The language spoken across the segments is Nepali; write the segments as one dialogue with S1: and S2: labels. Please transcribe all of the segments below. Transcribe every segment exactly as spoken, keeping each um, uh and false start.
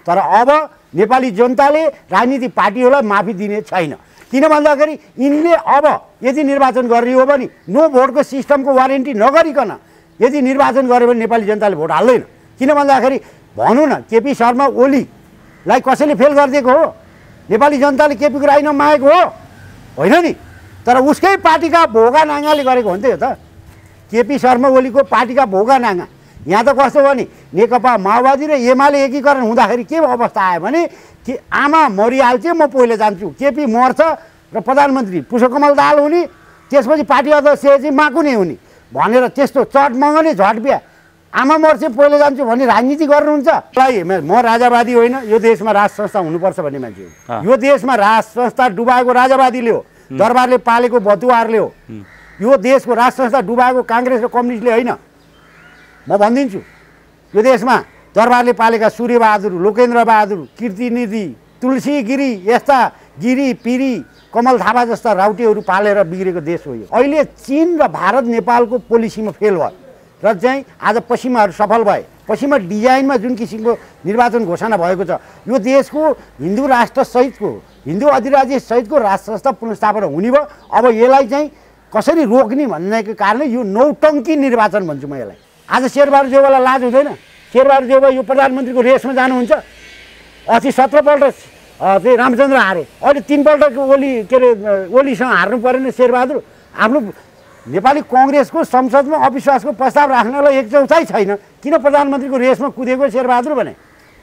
S1: तर अब नेपाली जनताले राजनीतिक पार्टीहरूलाई माफी दिने छैन। किन भन्दाखेरि यिनले अब यदि निर्वाचन गर्ने हो भने नो भोटको सिस्टमको वारेन्टी नगरिकन यदि निर्वाचन गर्यो भने नेपाली जनताले भोट हाल्दैन। किन भन्दाखेरि भनौँ न केपी शर्मा ओलीलाई कसैले फेल गरिदिएको हो? नेपाली जनताले केपीको राई नमागेको हो? होइन नि। तर उसकै पार्टीका भोगा नाङ्गाले गरेको हो नि त यो त। केपी शर्मा ओलीको पार्टीका भोगा नाङ्गा। यहाँ त कस्तो भयो नि, नेकपा माओवादी र एमाले एकीकरण हुँदाखेरि के अवस्था आयो भने कि आमा मरिहाल्छ म पहिले जान्छु, केपी मर्छ र प्रधानमन्त्री पुष्पकमल दाहाल हुने, त्यसपछि पार्टी अध्यक्ष चाहिँ माकुने हुने भनेर त्यस्तो चट मगने झट बिहा आमा मर्छ पहिले जान्छु भन्ने राजनीति गर्नुहुन्छ। म राजावादी होइन, यो देशमा राज संस्था हुनुपर्छ भन्ने मान्छे हो। यो देशमा राज संस्था डुबाएको राजावादीले हो, दरबारले पालेको बतुवारले हो। यो देशको राज संस्था डुबाएको काङ्ग्रेस र कम्युनिस्टले होइन। म भनिदिन्छु, यो देशमा दरबारले पालेका सूर्यबहादुर, लोकेन्द्र बहादुर, कीर्तिनिधि, तुलसी गिरी यस्ता गिरी पिरी कमल थापा जस्ता राउटेहरू पालेर बिग्रेको देश हो यो। अहिले चीन र भारत नेपालको पोलिसीमा फेल भयो र चाहिँ आज पश्चिमाहरू सफल भए। पश्चिमा डिजाइनमा जुन किसिमको निर्वाचन घोषणा भएको छ, यो देशको हिन्दू राष्ट्रसहितको हिन्दू अधिराज्य सहितको राज संस्था पुनर्स्थापना हुने भयो। अब यसलाई चाहिँ कसरी रोक्ने भन्नेको कारणले यो नौटङ्की निर्वाचन भन्छु म यसलाई। आज शेरबहादुर देउवालाई लाज हुँदैन? शेरबहादुर देउवा यो प्रधानमन्त्रीको रेसमा जानुहुन्छ। अस्ति सत्रपल्ट चाहिँ रामचन्द्र हारे, अहिले तिनपल्ट ओली के अरे ओलीसँग हार्नु परेन शेरबहादुर। आफ्नो नेपाली कङ्ग्रेसको संसदमा अविश्वासको प्रस्ताव राख्नलाई एक चौथाइ छैन, किन प्रधानमन्त्रीको रेसमा कुदेको शेरबहादुर भने?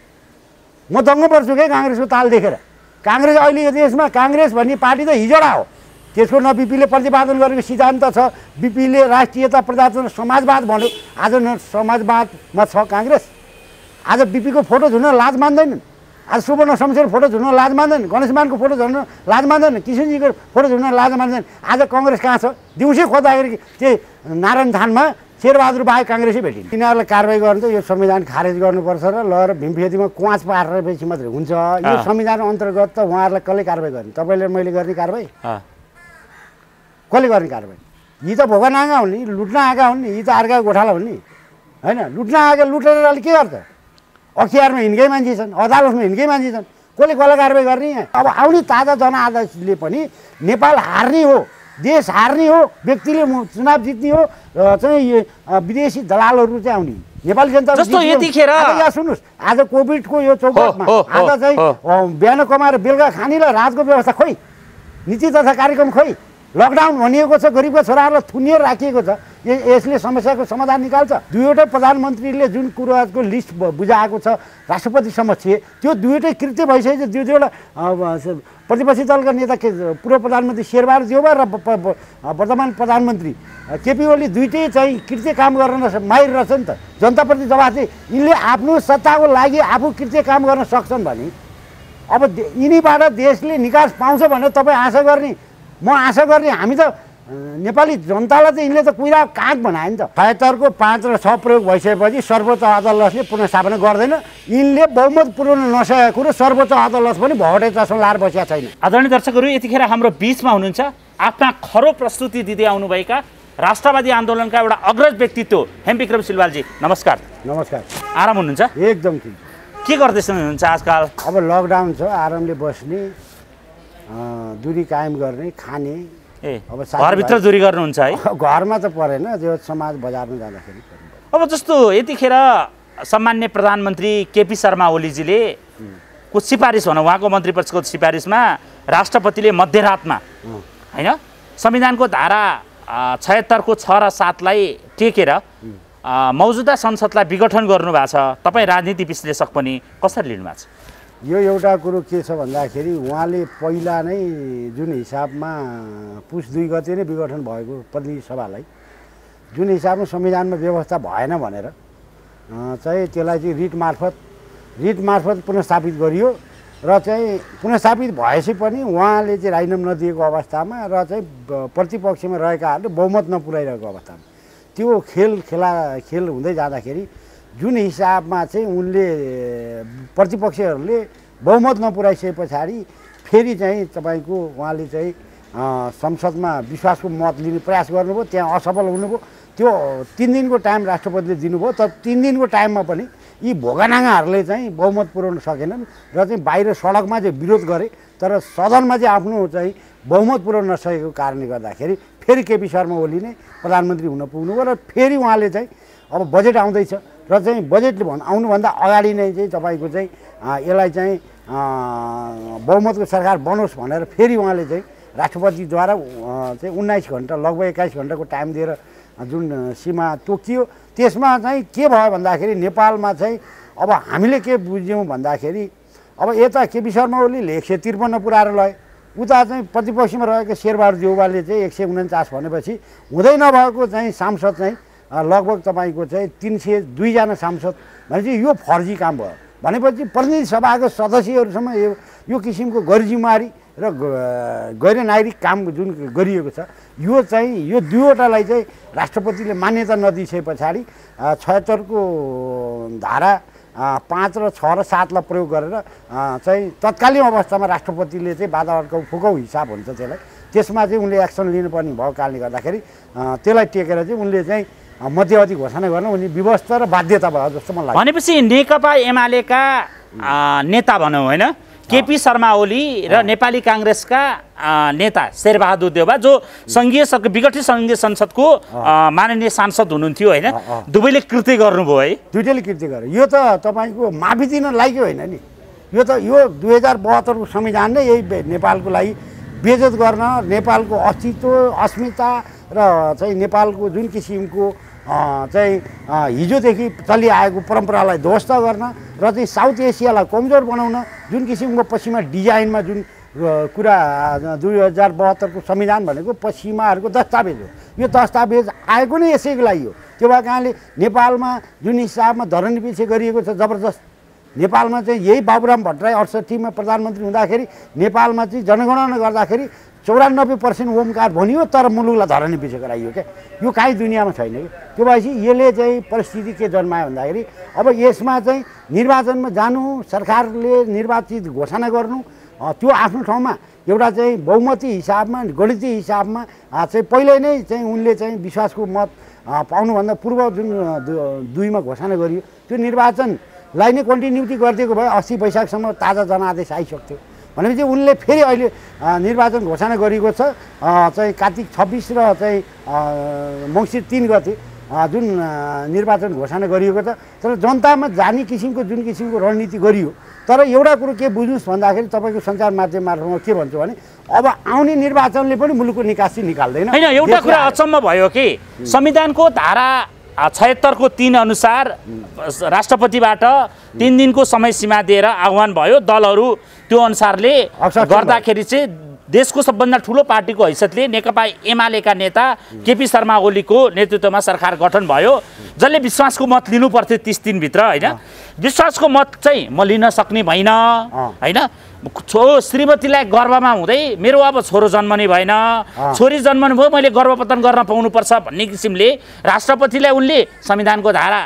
S1: म दङ्ग पर्छु क्या काङ्ग्रेसको ताल देखेर। काङ्ग्रेस अहिले यो देशमा काङ्ग्रेस भन्ने पार्टी त हिजोडा हो। त्यसको न बिपीले प्रतिपादन गरेको सिद्धान्त छ, बिपीले राष्ट्रियता प्रजातन्त्र समाजवाद भन्यो, आज न समाजवादमा छ काङ्ग्रेस। आज बिपीको फोटो झुन्न लाज मान्दैनन्, आज सुवर्ण शमशेर फोटो झुन्न लाज मान्दैन, गणेशमानको फोटो झुन्न लाज मान्दैन, किशनजीको फोटो झुन्न लाज मान्दैन। आज कङ्ग्रेस कहाँ छ? दिउँसै खोज्दाखेरि त्यही नारायण थानमा शेरबहादुर बाहेक काङ्ग्रेसै भेटिन्। यिनीहरूलाई कारवाही गर्नु त यो संविधान खारेज गर्नुपर्छ र ल र भीमफेदीमा कुवाच पारेपछि मात्रै हुन्छ। यो संविधान अन्तर्गत त उहाँहरूलाई कसले कारवाही गर्ने? तपाईँले मैले गर्ने कारवाही? कसले गर्ने कारवाही? यी त भोगा नाङ्गा हुन् नि, लुट्न आएका हुन् नि, यी त अर्का गोठाला हुन् नि, होइन? लुट्न आएका लुटेर अहिले के गर्छ? अखियारमा हिँड्कै मान्छे छन्, अदालतमा हिँड्कै मान्छे छन्, कसले कसलाई कारवाही गर्ने? यहाँ अब आउने ताजा जनआदेशले पनि नेपाल हार्ने हो, देश हार्ने हो, व्यक्तिले चुनाव जित्ने हो, चाहिँ विदेशी दलालहरू चाहिँ आउने। नेपाली जनता
S2: जस्तो यतिखेर
S1: सुन्नुहोस्, आज कोभिडको यो चौकटमा आज चाहिँ बिहान कमाएर बेलुका खानेलाई रातको व्यवस्था खोइ, नीति तथा कार्यक्रम खोइ, लकडाउन भनिएको छ, गरिबका छोराहरूलाई थुनिएर राखिएको छ। यसले समस्याको समाधान निकाल्छ? दुईवटै प्रधानमन्त्रीले जुन कुराको लिस्ट बुझाएको छ राष्ट्रपति समक्ष, त्यो दुईवटै कृत्य भइसकेको छ। दुई दुईवटा प्रतिपक्षी दलका नेता पूर्व प्रधानमन्त्री शेरबहादुर देउवा र वर्तमान प्रधानमन्त्री केपी ओली दुईटै चाहिँ कृत्य काम गर्न माहिर रहेछ नि त। जनताप्रति जवाफ चाहिँ यिनले आफ्नो सत्ताको लागि आफू कृत्य काम गर्न सक्छन् भने अब यिनीबाट देशले निकास पाउँछ भनेर तपाईँ आशा गर्ने, म आशा गर्ने। हामी त नेपाली जनतालाई चाहिँ यिनले त कुइरा काग बनायो नि त। छयत्तरको पाँच र छ प्रयोग भइसकेपछि सर्वोच्च अदालतले पुनर्स्थापना गर्दैन। यिनले बहुमत पुर्याउन नसकेको र सर्वोच्च अदालत पनि भौटे चस्मा लाएर बसेका छैन।
S2: आदरणीय दर्शकहरू, यतिखेर हाम्रो बिचमा हुनुहुन्छ आफ्ना खरो प्रस्तुति दिँदै आउनुभएका राष्ट्रवादी आन्दोलनका एउटा अग्रज व्यक्तित्व हेमविक्रम सिलवालजी, नमस्कार।
S1: नमस्कार।
S2: आराम हुनुहुन्छ?
S1: एकदम ठिक।
S2: के गर्दैछ हुनुहुन्छ आजकल?
S1: अब लकडाउन छ, आरामले बस्ने, दूरी कायम गर्ने, खाने।
S2: ए अब घरभित्र दूरी गर्नुहुन्छ है?
S1: घरमा त परेन, जो समाज बजारमा जाँदाखेरि।
S2: अब जस्तो यतिखेर सम्मान्य प्रधानमन्त्री केपी शर्मा ओलीजीले को सिफारिस भनौँ, उहाँको मन्त्री परिषदको सिफारिसमा राष्ट्रपतिले मध्यरातमा होइन संविधानको धारा छयत्तरको छ र सातलाई टेकेर मौजुदा संसदलाई विघटन गर्नुभएको छ। तपाईँ राजनीति विश्लेषक पनि कसरी लिनुभएको छ?
S1: यो एउटा कुरो के छ भन्दाखेरि उहाँले पहिला नै जुन हिसाबमा पुस दुई गते नै विघटन भएको प्रतिनिधि सभालाई जुन हिसाबमा संविधानमा व्यवस्था भएन भनेर चाहिँ त्यसलाई चाहिँ रिट मार्फत रिट मार्फत पुनर्स्थापित गरियो र चाहिँ पुनर्स्थापित भएपछि पनि उहाँले चाहिँ राजीनामा नदिएको अवस्थामा र चाहिँ प्रतिपक्षमा रहेकाहरूले बहुमत नपुर्याइरहेको अवस्थामा त्यो खेल खेला खेल हुँदै जाँदाखेरि जुन हिसाबमा चाहिँ उनले प्रतिपक्षहरूले बहुमत नपुर्याइसके पछाडि फेरि चाहिँ तपाईँको उहाँले चाहिँ संसदमा विश्वासको मत लिने प्रयास गर्नुभयो, त्यहाँ असफल हुनुभयो। त्यो तिन दिनको टाइम राष्ट्रपतिले दिनुभयो, तर तिन दिनको टाइममा पनि यी भोगानागाहरूले चाहिँ बहुमत पुर्याउन सकेनन् र चाहिँ बाहिर सडकमा चाहिँ विरोध गरे, तर सदनमा चाहिँ आफ्नो चाहिँ बहुमत पुर्याउन नसकेको कारणले गर्दाखेरि फेरि केपी शर्मा ओली नै प्रधानमन्त्री हुन पुग्नुभयो र फेरि उहाँले चाहिँ अब बजेट आउँदैछ र चाहिँ बजेटले भन् आउनुभन्दा अगाडि नै चाहिँ तपाईँको चाहिँ यसलाई चाहिँ बहुमतको सरकार बनोस् भनेर फेरि उहाँले चाहिँ राष्ट्रपतिद्वारा चाहिँ उन्नाइस घन्टा लगभग एक्काइस घन्टाको टाइम दिएर जुन सीमा तोकियो, त्यसमा चाहिँ के भयो भन्दाखेरि नेपालमा चाहिँ अब हामीले के बुझ्यौँ भन्दाखेरि अब यता केपी शर्मा ओलीले एक सय त्रिपन्न पुऱ्याएर लए, उता चाहिँ प्रतिपक्षमा रहेको शेरबहादुर देउवाले चाहिँ एक सय उन्चास भनेपछि हुँदै नभएको चाहिँ सांसद चाहिँ लगभग तपाईँको चाहिँ तिन सय दुईजना सांसद भनेपछि यो फर्जी काम भयो भनेपछि प्रतिनिधि सभाको सदस्यहरूसम्म यो यो किसिमको गैरजिम्मेवारी र गैर नागरिक काम जुन गरिएको छ, यो चाहिँ यो दुईवटालाई चाहिँ राष्ट्रपतिले मान्यता नदिए पछाडि छयत्तरको धारा पाँच र छ र सातलाई प्रयोग गरेर चाहिँ तत्कालीन अवस्थामा राष्ट्रपतिले चाहिँ बाधा अड्काउ फुकाउ हिसाब हुन्छ त्यसलाई, त्यसमा चाहिँ उनले एक्सन लिनुपर्ने भएको कारणले गर्दाखेरि त्यसलाई टेकेर चाहिँ उनले चाहिँ मध्यावधि घोषणा गर्न उनी व्यवस्था र बाध्यता भयो जस्तो मलाई लाग्छ।
S2: भनेपछि नेकपा एमालेका नेता भनौँ होइन, केपी शर्मा ओली र नेपाली काङ्ग्रेसका नेता शेरबहादुर देउवा जो सङ्घीय विगठित सङ्घीय संसदको माननीय सांसद हुनुहुन्थ्यो होइन, दुवैले कृत्य गर्नुभयो है?
S1: दुइटैले कृत्य गरे। यो त तपाईँको माफी दिन लाग्यो होइन नि, यो त यो दुई हजार बहत्तरको संविधान नै यही नेपालको लागि बेइज्जत गर्न, नेपालको अस्तित्व अस्मिता र चाहिँ नेपालको जुन किसिमको चाहिँ हिजोदेखि चलिआएको परम्परालाई ध्वस्त गर्न र चाहिँ साउथ एसियालाई कमजोर बनाउन जुन किसिमको पश्चिमा डिजाइनमा जुन कुरा दुई हजार बहत्तरको संविधान भनेको पश्चिमाहरूको दस्तावेज हो, यो दस्तावेज आएको नै यसैको लागि हो। त्यो भएको कारणले नेपालमा जुन हिसाबमा धरनीपछि गरिएको छ जबरजस्त, नेपालमा चाहिँ यही बाबुराम भट्टराई अडसट्ठीमा प्रधानमन्त्री हुँदाखेरि नेपालमा चाहिँ जनगणना गर्दाखेरि चौरानब्बे पर्सेन्ट ओमकार भनियो, तर मुलुकलाई धरनी पछि गराइयो क्या, यो काहीँ दुनियाँमा छैन कि। त्यो भएपछि यसले चाहिँ परिस्थिति के जन्मायो भन्दाखेरि अब यसमा चाहिँ निर्वाचनमा जानु, सरकारले निर्वाचित घोषणा गर्नु, त्यो आफ्नो ठाउँमा एउटा चाहिँ बहुमती हिसाबमा गणितीय हिसाबमा चाहिँ पहिल्यै नै चाहिँ उनले चाहिँ विश्वासको मत पाउनुभन्दा पूर्व जुन दुईमा घोषणा गरियो, त्यो निर्वाचनलाई नै कन्टिन्युटी गरिदिएको भए अस्सी वैशाखसम्म ताजा जनादेश आइसक्थ्यो भनेपछि उनले फेरि अहिले निर्वाचन घोषणा गरिएको छ चाहिँ कार्तिक छब्बिस र चाहिँ मङ्सिर तिन गते जुन निर्वाचन घोषणा गरिएको छ, तर जनतामा जाने किसिमको जुन किसिमको रणनीति गरियो। तर एउटा कुरो के बुझ्नुहोस् भन्दाखेरि तपाईँको सञ्चार माध्यम मार्फतमा के भन्छु भने अब आउने निर्वाचनले पनि मुलुकको निकासी निकाल्दैन।
S2: होइन, एउटा कुरा अचम्म भयो कि संविधानको धारा छयत्तरको तीन अनुसार राष्ट्रपतिबाट तीन दिनको समय सीमा दिएर आह्वान भयो, दलहरू त्यो अनुसारले गर्दाखेरि चाहिँ देशको सबभन्दा ठुलो पार्टीको हैसियतले नेकपा एमालेका नेता केपी शर्मा ओलीको नेतृत्वमा सरकार गठन भयो, जसले विश्वासको मत लिनु पर्थ्यो तिस दिनभित्र होइन। विश्वासको मत चाहिँ म लिन सक्ने भइन होइन, छो श्रीमतीलाई गर्भमा हुँदै मेरो अब छोरो जन्मने भएन, छोरी जन्मनु भयो, मैले गर्भपतन गर्न पाउनुपर्छ भन्ने किसिमले राष्ट्रपतिलाई उनले संविधानको धारा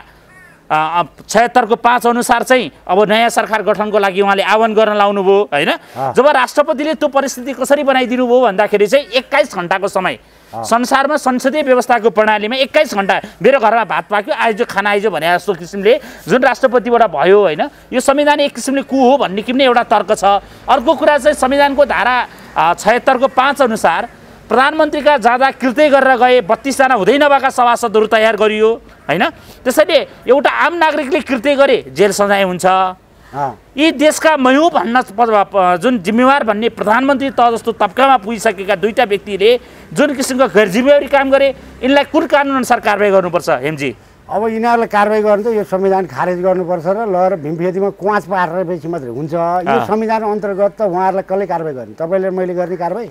S2: छयत्तरको पाँच अनुसार चाहिँ अब नयाँ सरकार गठनको लागि उहाँले आह्वान गर्न लाउनुभयो होइन। जब राष्ट्रपतिले त्यो परिस्थिति कसरी बनाइदिनु भयो भन्दाखेरि चाहिँ एक्काइस घन्टाको समय संसारमा संसदीय व्यवस्थाको प्रणालीमा एक्काइस घन्टा मेरो घरमा भात पाक्यो आइज खाना आइज भने जस्तो किसिमले जुन राष्ट्रपतिबाट भयो होइन, यो संविधान एक किसिमले कु हो भन्ने किसिमले एउटा तर्क छ। अर्को कुरा चाहिँ संविधानको धारा छयत्तरको पाँच अनुसार प्रधानमन्त्रीका जाँदा कृत्य गरेर गए बत्तीसजना हुँदै नभएका सभासदहरू तयार गरियो होइन। त्यसैले एउटा आम नागरिकले कृत्य गरे जेल सजाय हुन्छ। यी देशका मयौँ भन्न जुन जिम्मेवार भन्ने प्रधानमन्त्री त जस्तो तब्कामा पुगिसकेका दुईटा व्यक्तिले जुन किसिमको गैर जिम्मेवारी काम गरे, यिनलाई कुन कानुन अनुसार कारवाही गर्नुपर्छ हेमजी?
S1: अब यिनीहरूलाई कारवाही गर्नु त यो संविधान खारेज गर्नुपर्छ र लगेर भीमफेदीमा कुवाच पारेपछि मात्रै हुन्छ। यो संविधान अन्तर्गत त उहाँहरूलाई कसले कारवाही गर्ने? तपाईँले मैले गर्ने कारवाही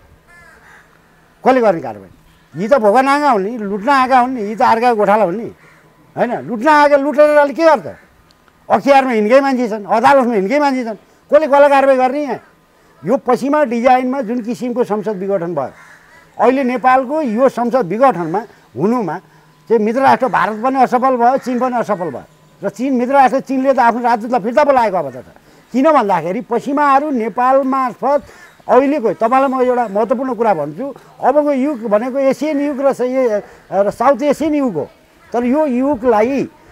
S1: कसले गर्ने कारवाही? यी त भोगानागा हुन् नि, लुट्न आएका हुन् नि, यी त अर्का गोठाला हुन् नि होइन। लुट्न आएका लुटेर अहिले के गर्छ? अखियारमा हिँड्कै मान्छे छन्, अदालतमा हिँड्कै मान्छे छन्, कसले कसलाई कारवाही गर्ने? यहाँ यो पश्चिमा डिजाइनमा जुन किसिमको संसद विघटन भयो, अहिले नेपालको यो संसद विघटनमा हुनुमा चाहिँ मित्र राष्ट्र भारत पनि असफल भयो, चिन पनि असफल भयो र चिन मित्र राष्ट्र चिनले त आफ्नो राजदूतलाई फिर्ता बोलाएको अब त। किन भन्दाखेरि पश्चिमाहरू नेपाल मार्फत अहिलेको तपाईँलाई म एउटा महत्त्वपूर्ण कुरा भन्छु, अबको युग भनेको एसियन युग र साउथ एसियन युग हो। तर यो युगलाई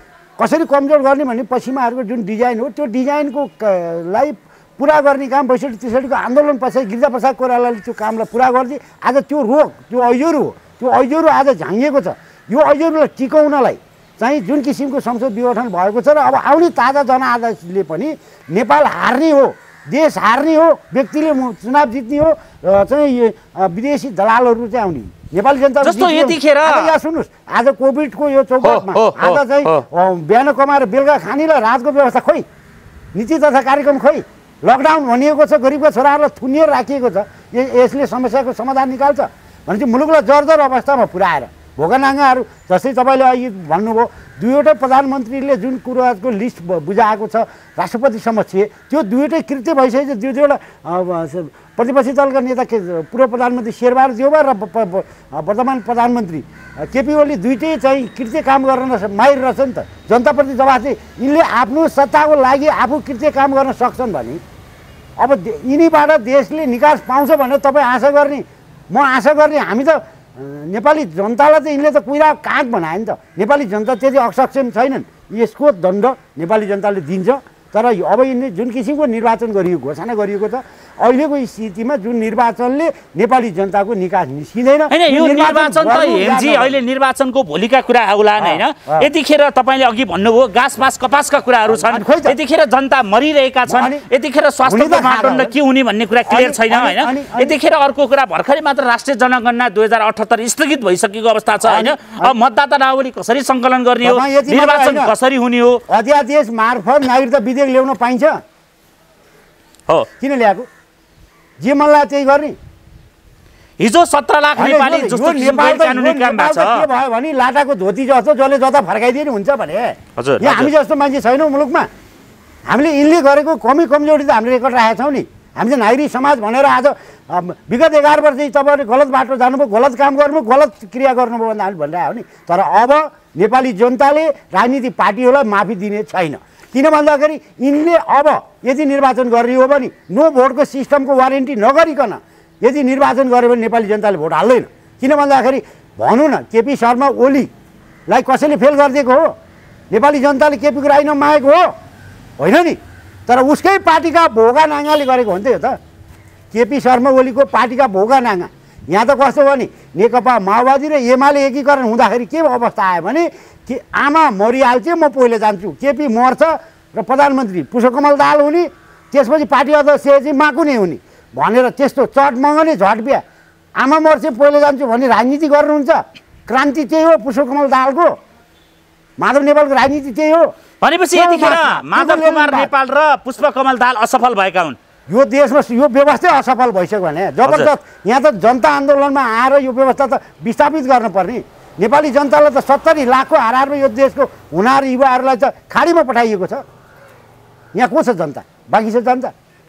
S1: कसरी कमजोर गर्ने भन्ने पश्चिमाहरूको जुन डिजाइन हो त्यो डिजाइनको लाई पुरा गर्ने काम बैसठी त्रिसठीको आन्दोलन पछाडि गिरिजाप्रसाद कोइरालाले त्यो कामलाई पुरा गरिदिए। आज त्यो रोग त्यो ऐजोरो हो, त्यो ऐजोरो आज झाँगिएको छ। यो ऐजोरोलाई टिकाउनलाई चाहिँ जुन किसिमको संसद विघटन भएको छ र अब आउने ताजा जनआदेशले पनि नेपाल हार्ने हो, देश हार्ने हो, व्यक्तिले चुनाव जित्ने हो, चाहिँ विदेशी दलालहरू चाहिँ आउने। नेपाली जनता
S2: जस्तो यतिखेर
S1: यहाँ सुन्नुहोस्, आज कोभिडको यो चौकटमा आज चाहिँ बिहान कमाएर बेलुका खानेलाई रातको व्यवस्था खोइ, नीति तथा कार्यक्रम खोइ, लकडाउन भनिएको छ, गरिबका छोराहरूलाई थुनिएर राखिएको छ। यसले समस्याको समाधान निकाल्छ भनेपछि मुलुकलाई जर्जर अवस्थामा पुर्याएर भोगानाङ्गाहरू जस्तै तपाईँले अघि भन्नुभयो दुईवटा प्रधानमन्त्रीले जुन कुराको लिस्ट बुझाएको छ राष्ट्रपति समक्ष, त्यो दुईवटै कृत्य भइसकेको छ। दुई दुईवटा प्रतिपक्षी दलका नेता पूर्व प्रधानमन्त्री शेरबहादुर देउवा र वर्तमान प्रधानमन्त्री केपी ओली दुइटै चाहिँ कृत्य काम गर्न माहिर रहेछ नि त। जनताप्रति जवाब चाहिँ यिनले आफ्नो सत्ताको लागि आफू कृत्य काम गर्न सक्छन् भने अब यिनीबाट देशले निकास पाउँछ भनेर तपाईँ आशा गर्ने, म आशा गर्ने। हामी त नेपाली जनतालाई त यिनले त कुइरा काग बनायो नि त। नेपाली जनता त्यति अक्षम छैनन्, यसको दण्ड नेपाली जनताले दिन्छ। तर अब यिनले जुन किसिमको निर्वाचन गरियो, घोषणा गरिएको छ, अहिलेको स्थितिमा जुन निर्वाचनले नेपाली जनताको निकास निस्किँदैन।
S2: यो निर्वाचन त हेम्जी अहिले निर्वाचनको भोलिका कुरा आउलान् होइन। यतिखेर तपाईँले अघि भन्नुभयो घाँस पास कपासका कुराहरू छन्, यतिखेर जनता मरिरहेका छन्, यतिखेर स्वास्थ्यको मापदण्ड के हुने भन्ने कुरा क्लियर छैन होइन। यतिखेर अर्को कुरा भर्खरै मात्र राष्ट्रिय जनगणना दुई हजार अठहत्तर स्थगित भइसकेको अवस्था छ होइन। अब मतदाता नावली कसरी सङ्कलन गर्ने हो, निर्वाचन कसरी हुने हो,
S1: अध्यादेश मार्फत नागरिकता विधेयक ल्याउन पाइन्छ
S2: हो,
S1: किन ल्याएको? जे मनलाई त्यही गर्ने।
S2: हिजो सत्र लाख नेपाली जस्तो
S1: नेपाल कानुनी काम भएको छ, के भयो भने लाटाको धोती जस्तो जसले जता फर्काइदिए हुन्छ भने।
S2: हजुर,
S1: यहाँ हामी जस्तो मान्छे छैनौँ मुलुकमा। हामीले यिनले गरेको कमी कमजोरी त हामीले रेकर्ड राखेका छौँ नि। हामी चाहिँ नागरिक समाज भनेर आज विगत एघार वर्ष चाहिँ तपाईँले गलत बाटो जानुभयो, गलत काम गर्नुभयो, गलत क्रिया गर्नुभयो भन्दा हामी भनिरहेको हो नि। तर अब नेपाली जनताले राजनीतिक पार्टीहरूलाई माफी दिने छैन। किन भन्दाखेरि यिनले अब यदि निर्वाचन गर्ने हो भने नो भोटको सिस्टमको वारेन्टी नगरिकन यदि निर्वाचन गर्यो भने नेपाली जनताले भोट हाल्दैन। किन भन्दाखेरि भनौँ न केपी शर्मा ओलीलाई कसैले फेल गरिदिएको हो? नेपाली जनताले केपीको राई नमागेको हो? होइन नि। तर उसकै पार्टीका भोगा नाङ्गाले गरेको हो नि त यो त। केपी शर्मा ओलीको पार्टीका भोगा नाङ्गा। यहाँ त कस्तो भयो नि, नेकपा माओवादी र एमाले एकीकरण हुँदाखेरि के अवस्था आयो भने कि आमा मरिहाल्छ म पहिले जान्छु, केपी मर्छ र प्रधानमन्त्री पुष्पकमल दाहाल हुने, त्यसपछि पार्टी अध्यक्ष चाहिँ माकु नै हुने भनेर त्यस्तो चट मगने झट बिहा, आमा मर्छ पहिले जान्छु भन्ने राजनीति गर्नुहुन्छ। क्रान्ति त्यही हो पुष्पकमल दाहालको, माधव नेपालको राजनीति त्यही हो।
S2: भनेपछि यतिखेर माधव कुमार नेपाल र पुष्पकमल दाहाल असफल भएका हुन्।
S1: यो देशमा यो व्यवस्था असफल भइसक्यो भने जबरजस्त यहाँ त जनता आन्दोलनमा आएर यो व्यवस्था त विस्थापित गर्नुपर्ने। नेपाली जनतालाई त सत्तरी लाखको हाराहारमा यो देशको हुनार युवाहरूलाई त खाडीमा पठाइएको छ। यहाँ को छ जनता? बाँकी छ जनता।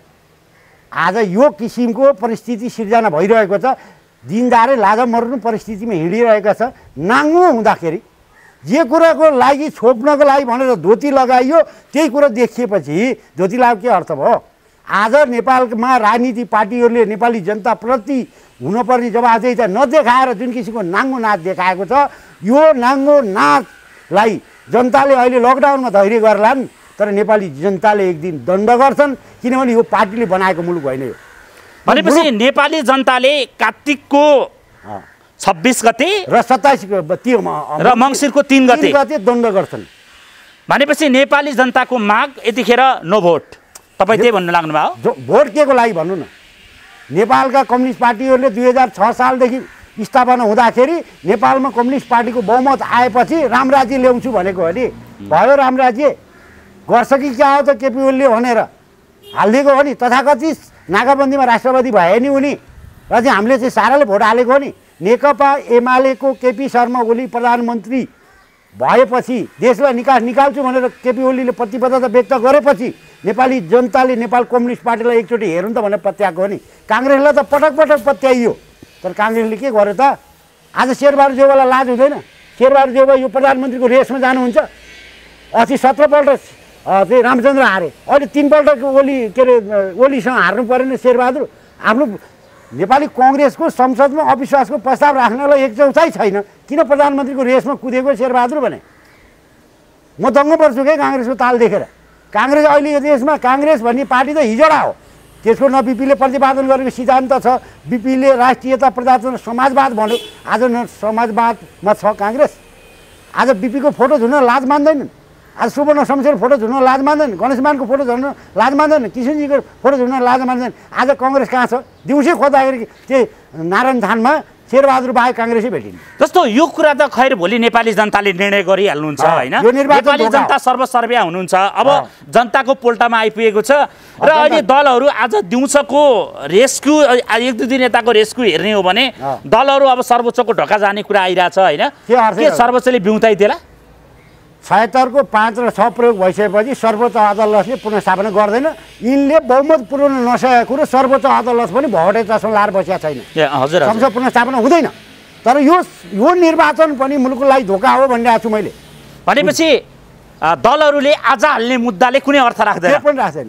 S1: आज यो किसिमको परिस्थिति सिर्जना भइरहेको छ। दिनदारै लाजा मर्नु परिस्थितिमा हिँडिरहेका छ। नाङ्गो हुँदाखेरि जे कुराको लागि छोप्नको लागि भनेर धोती लगाइयो त्यही कुरा देखिएपछि धोती लगाएको के अर्थ भयो? आज नेपालमा राजनीतिक पार्टीहरूले नेपाली जनताप्रति हुनुपर्ने जवाबदेही नदेखाएर जुन किसिमको नाङ्गो नाच देखाएको छ, यो नाङ्गो नाचलाई जनताले अहिले लकडाउनमा धैर्य गर्लान्। तर नेपाली जनताले एक दिन दण्ड गर्छन्, किनभने यो पार्टीले बनाएको मुलुक होइन यो।
S2: भनेपछि नेपाली जनताले कार्तिकको छब्बिस गते
S1: र सत्ताइस
S2: र मङ्सिरको तिन गते
S1: गते दण्ड गर्छन्।
S2: भनेपछि नेपाली जनताको माग यतिखेर नो भोट, तपाईँ त्यही भन्नु लाग्नुभयो?
S1: भोट के को लागि भन्नु न। नेपालका कम्युनिस्ट पार्टीहरूले दुई हजार छ सालदेखि स्थापना हुँदाखेरि नेपालमा कम्युनिस्ट पार्टीको बहुमत आएपछि रामराज्य ल्याउँछु भनेको हो नि। भयो रामराज्य? गर्छ कि क्या हो त केपी ओलीले भनेर हालिदिएको हो नि। तथाकथित नाकाबन्दीमा राष्ट्रवादी भए नि उनी र चाहिँ हामीले चाहिँ साराले भोट हालेको हो नि। नेकपा एमालेको केपी शर्मा ओली प्रधानमन्त्री भएपछि देशलाई निकास निकाल्छु भनेर केपी ओलीले प्रतिबद्धता व्यक्त गरेपछि नेपाली जनताले नेपाल कम्युनिस्ट पार्टीलाई एकचोटि हेरौँ त भनेर पत्याएको हो नि। काङ्ग्रेसलाई त पटक पटक पत्याइयो, तर काङ्ग्रेसले के गर्यो त? आज शेरबहादुर देउवालाई लाज हुँदैन? शेरबहादुर देउवा यो प्रधानमन्त्रीको रेसमा जानुहुन्छ। अस्ति सत्रपल्ट चाहिँ रामचन्द्र हारे, अहिले तिनपल्ट ओली के अरे ओलीसँग हार्नु परेन शेरबहादुर। आफ्नो नेपाली कङ्ग्रेसको संसदमा अविश्वासको प्रस्ताव राख्नलाई एक चौथाइ छैन, किन प्रधानमन्त्रीको रेसमा कुदेको शेरबहादुर भने? म दङ्ग पर्छु क्या काङ्ग्रेसको ताल देखेर। काङ्ग्रेस अहिले यो देशमा काङ्ग्रेस भन्ने पार्टी त हिजोडा हो। त्यसको न बिपीले प्रतिपादन गरेको सिद्धान्त छ, बिपीले राष्ट्रियता प्रजातन्त्र समाजवाद भन्यो, आज न समाजवादमा छ काङ्ग्रेस। आज बिपीको फोटो झुन्न लाज मान्दैनन्, आज सुवर्ण शमशेर फोटो झुन्न लाज मान्दैन, गणेशमानको फोटो झुन्न लाज मान्दैन, किसनजीको फोटो झुन्न लाज मान्दैन। आज कङ्ग्रेस कहाँ छ? दिउँसै खोज्दाखेरि त्यही नारायण थानमा शेरबहादुर बाहेक काङ्ग्रेसै भेटिन्छ।
S2: जस्तो यो कुरा त खैर भोलि नेपाली जनताले निर्णय गरिहाल्नुहुन्छ होइन। नेपाली जनता सर्वसर्वया हुनुहुन्छ। अब जनताको पोल्टामा आइपुगेको छ र अहिले दलहरू आज दिउँसोको रेस्क्यु एक दुई दिन यताको रेस्क्यु हेर्ने हो भने दलहरू अब सर्वोच्चको ढोका जाने कुरा आइरहेछ होइन। के सर्वोच्चले बिउताइ दिएला?
S1: छयत्तरको पाँच र छ प्रयोग भइसकेपछि सर्वोच्च अदालतले पुनर्स्थापना गर्दैन। यिनले बहुमत पुर्याउन नसकेको कुरो सर्वोच्च अदालत पनि भौटे चस्मा लाएर बसेका छैन।
S2: हजुर
S1: संसद पुनर्स्थापना हुँदैन। तर यो यो निर्वाचन पनि मुलुकको लागि धोका हो भनिरहेको छु मैले।
S2: भनेपछि दलहरूले आज हाल्ने मुद्दाले कुनै अर्थ राख्दैन?
S1: त्यो पनि राख्दैन।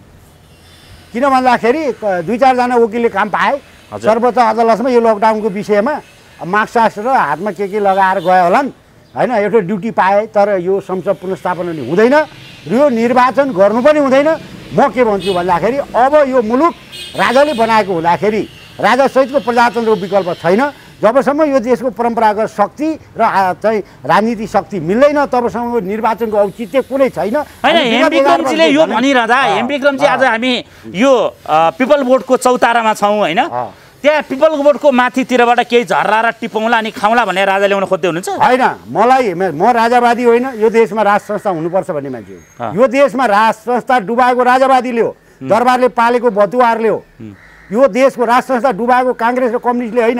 S1: किन भन्दाखेरि दुई चारजना वकिलले काम पाए सर्वोच्च अदालतमा यो लकडाउनको विषयमा मार्क्सशास्त्र र हातमा के के लगाएर गयो होलान् होइन, एउटा ड्युटी पाए। तर यो संसद पुनर्स्थापना हुँदैन र यो निर्वाचन गर्नु पनि हुँदैन। म के भन्छु भन्दाखेरि अब यो मुलुक राजाले बनाएको हुँदाखेरि राजासहितको प्रजातन्त्रको विकल्प छैन। जबसम्म यो देशको परम्परागत शक्ति र चाहिँ राजनीतिक शक्ति मिल्दैन तबसम्म निर्वाचनको औचित्य कुनै छैन।
S2: होइन, एम विक्रमजीले यो भनिरहँदा एम विक्रमजी आज हामी यो पिपल बोर्डको चौतारामा छौँ होइन। त्यहाँ पिपल बोर्डको माथितिरबाट केही झर्रा र टिपौँला अनि खाउँला भनेर राजा ल्याउन खोज्दै हुनुहुन्छ?
S1: होइन, मलाई म राजावादी होइन। यो देशमा राज संस्था हुनुपर्छ भन्ने मान्छे हो। यो देशमा राज संस्था डुबाएको राजावादीले हो, दरबारले पालेको बतुवारले हो। यो देशको राज संस्था डुबाएको काङ्ग्रेस र कम्युनिस्टले होइन।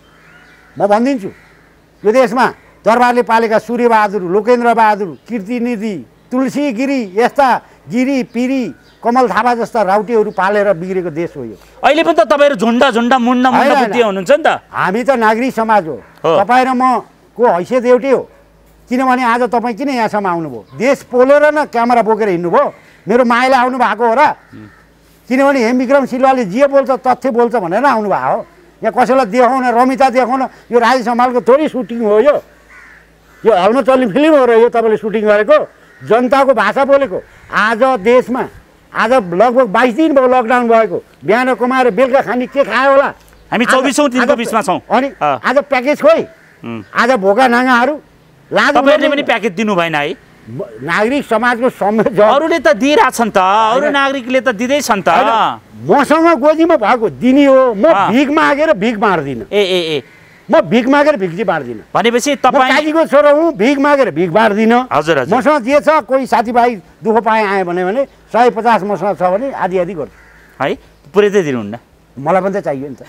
S1: म भनिदिन्छु, यो देशमा दरबारले पालेका सूर्यबहादुर, लोकेन्द्र बहादुर, कीर्तिनिधि, तुलसी गिरी यस्ता गिरी पिरी कमल थापा जस्ता राउटीहरू पालेर बिग्रेको देश हो यो।
S2: अहिले पनि त तपाईँहरू झुन्डा झुन्डा मुन्डा मुन्डा बुद्धि हुनुहुन्छ नि त।
S1: हामी त नागरिक समाज हो। तपाईँ र म को हैसियत एउटै हो। किनभने आज तपाईँ किन यहाँसम्म आउनुभयो? देश पोलेर न क्यामेरा बोकेर हिँड्नुभयो? मेरो मायाले आउनु भएको हो र? किनभने हेम विक्रम सिल्वाले जे बोल्छ तथ्य बोल्छ भनेर आउनुभएको हो। यहाँ कसैलाई देखाउन, रमिता देखाउन यो राज सम्हालको थोरै सुटिङ हो। यो यो हलमा चल्ने फिल्म हो र यो तपाईँले सुटिङ गरेको जनताको भाषा बोलेको। आज देशमा आज लगभग बाइस दिन भयो लकडाउन भएको। बिहान कमाएर बेलुका खाने के खायो होला?
S2: हामी चौबिसौँ दिनको बिचमा छौँ।
S1: अनि आज प्याकेज खोइ, आज भोका नाङ्गाहरू लाज।
S2: तपाईँहरूले पनि प्याकेज दिनु भएन है?
S1: नागरिक समाजको समेत
S2: अरूले त दिइरहेछन् त, अरू नागरिकले त दिँदैछन् त।
S1: मसँग गोजीमा भएको दिने हो। म भिख मागेर भिख बाँड्दिनँ।
S2: ए ए ए
S1: म भिख मागेर भिख चाहिँ बाँड्दिनँ।
S2: भनेपछि तपाईँ
S1: काजीको छोरो हुँ, भिख मागेर भिख बाँड्दिनँ।
S2: हजुर हजुर।
S1: मसँग जे छ, कोही साथीभाइ दुःख पाए आयो भने भने सय पचास मसँग छ भने आधी आधी गर्छु
S2: है, पुरै त दिनुहुन्न।
S1: मलाई पनि त चाहियो नि त।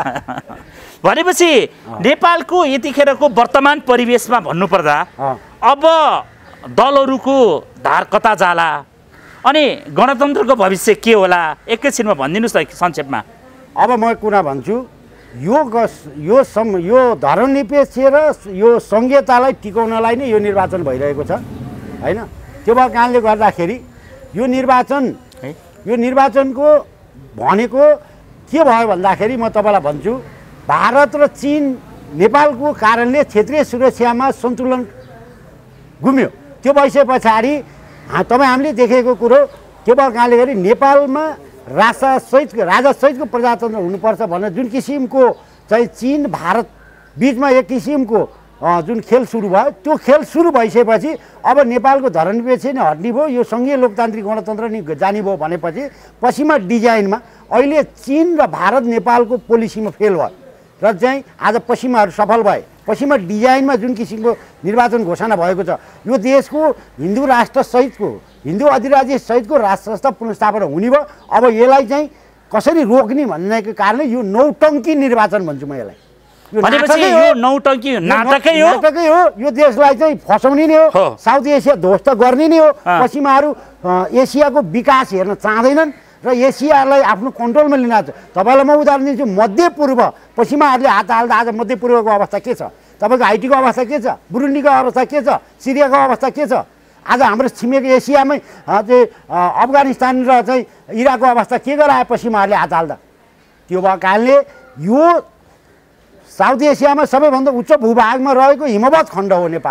S2: भनेपछि नेपालको यतिखेरको वर्तमान परिवेशमा भन्नुपर्दा अब दलहरूको धार कता जाला अनि गणतन्त्रको भविष्य के होला? एकैछिनमा भनिदिनुहोस् त संक्षेपमा।
S1: अब म कुरा भन्छु, यो यो सम यो धर्मनिरपेक्ष र यो संघीयतालाई टिकाउनलाई नै यो निर्वाचन भइरहेको छ होइन। त्यो भएको कारणले गर्दाखेरि यो निर्वाचन यो निर्वाचनको भनेको के भयो भन्दाखेरि म तपाईँलाई भन्छु, भारत र चीन नेपालको कारणले क्षेत्रीय सुरक्षामा सन्तुलन गुम्यो। त्यो भइसके पछाडि तपाईँ हामीले देखेको कुरो के भएको कारणले गरी नेपालमा राजासहितको राजासहितको प्रजातन्त्र हुनुपर्छ भनेर जुन किसिमको चाहिँ चीन भारत बिचमा एक किसिमको जुन खेल सुरु भयो, त्यो खेल सुरु भइसकेपछि अब नेपालको धर्मनिरपेक्ष नै हट्ने भयो, यो सङ्घीय लोकतान्त्रिक गणतन्त्र नै जाने भयो भनेपछि पश्चिमा डिजाइनमा अहिले चीन र भारत नेपालको पोलिसीमा फेल भयो र चाहिँ आज पश्चिमाहरू सफल भए। पश्चिमा डिजाइनमा जुन किसिमको निर्वाचन घोषणा भएको छ, यो देशको हिन्दू राष्ट्रसहितको हिन्दू अधिराज्य सहितको राज संस्था पुनर्स्थापना हुने भयो। अब यसलाई चाहिँ कसरी रोक्ने भन्नेको कारणले यो नौटङ्की निर्वाचन भन्छु म यसलाई।
S2: भनेपछि यो नौटङ्की नाटकै हो
S1: नाटकै हो। यो देशलाई चाहिँ फसाउने नै हो, साउथ एसिया ध्वस्त गर्ने नै हो। पश्चिमाहरू एसियाको विकास हेर्न चाहँदैनन् र एसियालाई आफ्नो कन्ट्रोलमा लिन छ। तपाईँलाई म उदाहरण दिन्छु, मध्य पूर्व पश्चिमाहरूले हात हाल्दा आज मध्य पूर्वको अवस्था के छ? तपाईँको हाइटीको अवस्था के छ? बुरुन्डीको अवस्था के छ? सिरियाको अवस्था के छ? आज हाम्रो छिमेकी एसियामै चाहिँ अफगानिस्तान र चाहिँ इराकको अवस्था के गरायो पश्चिमाहरूले हात हाल्दा? त्यो भएको कारणले यो साउथ एसियामा सबैभन्दा उच्च भूभागमा रहेको हिमवत खण्ड हो नेपाल।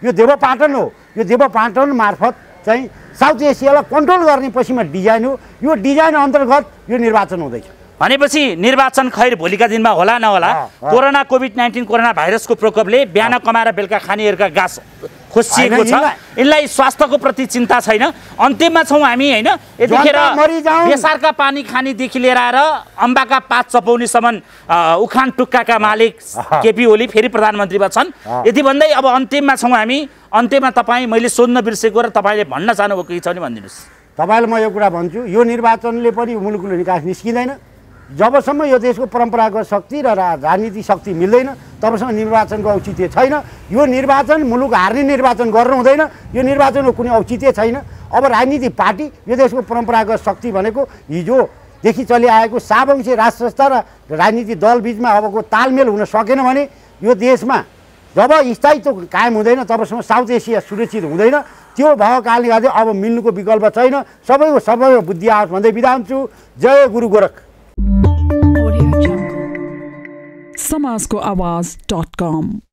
S1: यो देवपाटन हो। यो देवपाटन मार्फत चाहिँ साउथ एसियालाई कन्ट्रोल गर्ने पश्चिमा डिजाइन हो। यो डिजाइन अन्तर्गत यो निर्वाचन हुँदैछ
S2: भनेपछि निर्वाचन खैर भोलिका दिनमा होला नहोला, कोरोना कोभिड नाइन्टिन कोरोना भाइरसको प्रकोपले बिहान कमाएर बेलुका खानेहरूका गाँस खोसिएको छ। यसलाई स्वास्थ्यको प्रति चिन्ता छैन। अन्त्यमा छौँ हामी होइन। यतिखेर बेसारका पानी खानेदेखि लिएर आएर अम्बाका पात चपाउनेसम्म उखान टुक्काका मालिक केपी ओली फेरि प्रधानमन्त्री छन्। यति भन्दै अब अन्त्यमा छौँ हामी। अन्त्यमा तपाईँ, मैले सोध्न बिर्सेको र तपाईँले भन्न चाहनुभएको के छ भने भनिदिनुहोस्।
S1: तपाईँलाई म यो कुरा भन्छु, यो निर्वाचनले पनि मुलुकले निकास निस्किँदैन। जबसम्म यो देशको परम्परागत शक्ति र राजनीतिक शक्ति मिल्दैन तबसम्म निर्वाचनको औचित्य छैन। यो निर्वाचन मुलुक हार्ने निर्वाचन गर्नु हुँदैन। यो निर्वाचनको कुनै औचित्य छैन। अब राजनीतिक पार्टी, यो देशको परम्परागत शक्ति भनेको हिजोदेखि चलिआएको सावंशी राज संस्था र राजनीतिक दल बिचमा अबको तालमेल हुन सकेन भने यो देशमा जब स्थायित्व कायम हुँदैन तबसम्म साउथ एसिया सुरक्षित हुँदैन। त्यो भएको कारणले गर्दा अब मिल्नुको विकल्प छैन। सबैको सबैको बुद्धि आओस् भन्दै बिदा हुन्छु। जय गुरु गोरख।
S3: समाजको आवाज डट कम